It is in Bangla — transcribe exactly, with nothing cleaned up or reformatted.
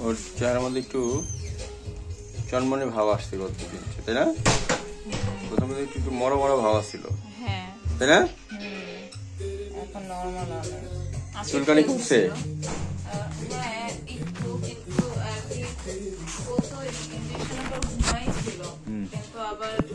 ওর চেহারার মধ্যে একটু চনমনে ভাব আসছে গতদিন, তাই না? প্রথমে একটু একটু মরা মরা ভাব আসছিল, হ্যাঁ তাই না? এখন নরমাল অনেক। চুলকানি কমছে? হ্যাঁ একটু, কিন্তু আর কি প্রথম ইনজেকশনের পর ঘুমাই ছিল, কিন্তু আবার